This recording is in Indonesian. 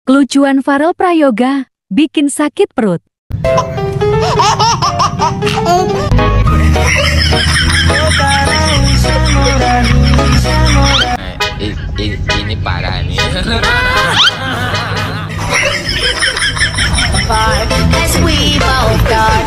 Kelucuan Farel Prayoga bikin sakit perut. Ini parah nih. As we both got